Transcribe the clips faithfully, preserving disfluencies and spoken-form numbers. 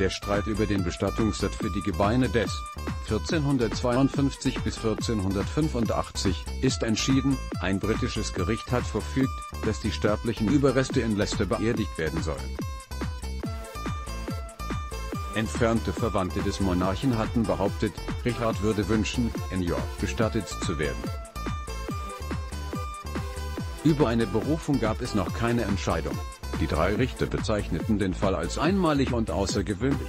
Der Streit über den Bestattungsort für die Gebeine des vierzehnhundertzweiundfünfzig bis vierzehnhundertfünfundachtzig ist entschieden. Ein britisches Gericht hat verfügt, dass die sterblichen Überreste in Leicester beerdigt werden sollen. Entfernte Verwandte des Monarchen hatten behauptet, Richard würde wünschen, in York bestattet zu werden. Über eine Berufung gab es noch keine Entscheidung. Die drei Richter bezeichneten den Fall als einmalig und außergewöhnlich.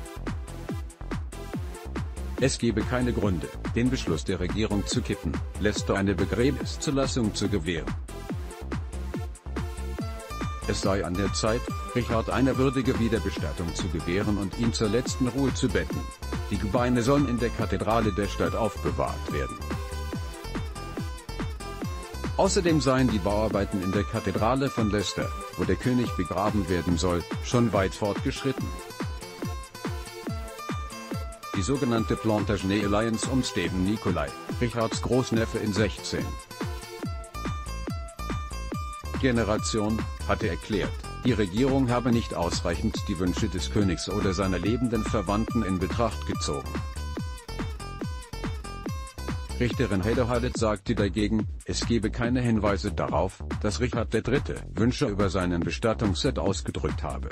Es gebe keine Gründe, den Beschluss der Regierung zu kippen, Leicester eine Begräbniszulassung zu gewähren. Es sei an der Zeit, Richard eine würdige Wiederbestattung zu gewähren und ihn zur letzten Ruhe zu betten. Die Gebeine sollen in der Kathedrale der Stadt aufbewahrt werden. Außerdem seien die Bauarbeiten in der Kathedrale von Leicester, wo der König begraben werden soll, schon weit fortgeschritten. Die sogenannte Plantagenet Alliance um Stephen Nicolai, Richards Großneffe in sechzehnten Generation, hatte erklärt, die Regierung habe nicht ausreichend die Wünsche des Königs oder seiner lebenden Verwandten in Betracht gezogen. Richterin Heather Hallett sagte dagegen, es gebe keine Hinweise darauf, dass Richard der Dritte Wünsche über seinen Bestattungsort ausgedrückt habe.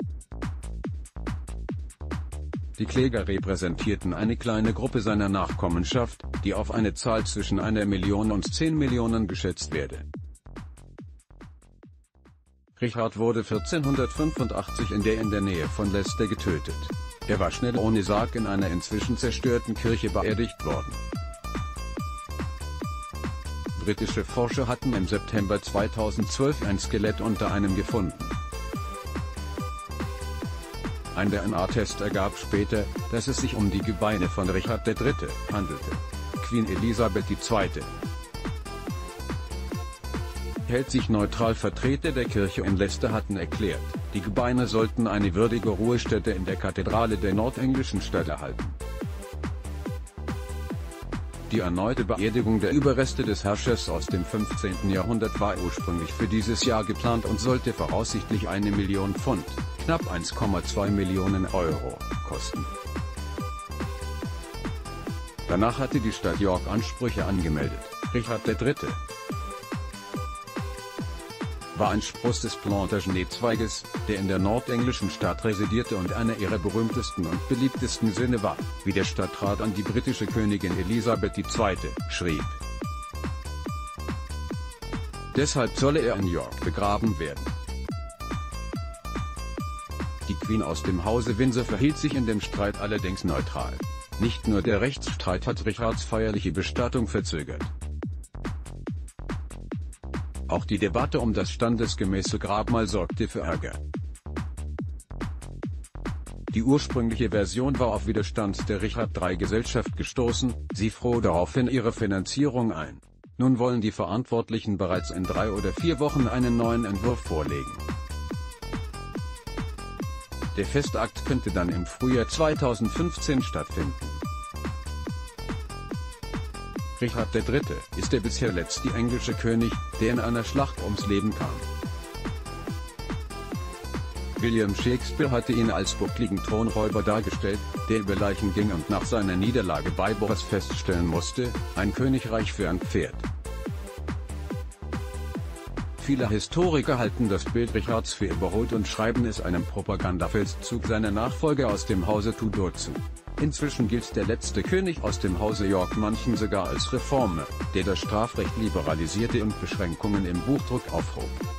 Die Kläger repräsentierten eine kleine Gruppe seiner Nachkommenschaft, die auf eine Zahl zwischen einer Million und zehn Millionen geschätzt werde. Richard wurde vierzehnhundertfünfundachtzig in der in der Nähe von Leicester getötet. Er war schnell ohne Sarg in einer inzwischen zerstörten Kirche beerdigt worden. Britische Forscher hatten im September zweitausendzwölf ein Skelett unter einem gefunden. Ein D N A-Test ergab später, dass es sich um die Gebeine von Richard der Dritte handelte. Queen Elisabeth die Zweite hält sich neutral. Vertreter der Kirche in Leicester hatten erklärt, die Gebeine sollten eine würdige Ruhestätte in der Kathedrale der nordenglischen Stadt erhalten. Die erneute Beerdigung der Überreste des Herrschers aus dem fünfzehnten Jahrhundert war ursprünglich für dieses Jahr geplant und sollte voraussichtlich eine Million Pfund, knapp eins Komma zwei Millionen Euro, kosten. Danach hatte die Stadt York Ansprüche angemeldet. Richard der Dritte war ein Spross des Plantagenet-Zweiges, der in der nordenglischen Stadt residierte und einer ihrer berühmtesten und beliebtesten Söhne war, wie der Stadtrat an die britische Königin Elisabeth die Zweite schrieb. Deshalb solle er in York begraben werden. Die Queen aus dem Hause Windsor verhielt sich in dem Streit allerdings neutral. Nicht nur der Rechtsstreit hat Richards feierliche Bestattung verzögert. Auch die Debatte um das standesgemäße Grabmal sorgte für Ärger. Die ursprüngliche Version war auf Widerstand der Richard der Dritte Gesellschaft gestoßen, sie floh daraufhin ihre Finanzierung ein. Nun wollen die Verantwortlichen bereits in drei oder vier Wochen einen neuen Entwurf vorlegen. Der Festakt könnte dann im Frühjahr zweitausendfünfzehn stattfinden. Richard der Dritte ist der bisher letzte englische König, der in einer Schlacht ums Leben kam. William Shakespeare hatte ihn als buckligen Thronräuber dargestellt, der über Leichen ging und nach seiner Niederlage bei Boras feststellen musste, ein Königreich für ein Pferd. Viele Historiker halten das Bild Richards für überholt und schreiben es einem Propagandafeldzug seiner Nachfolger aus dem Hause Tudor zu. Inzwischen gilt der letzte König aus dem Hause York manchen sogar als Reformer, der das Strafrecht liberalisierte und Beschränkungen im Buchdruck aufhob.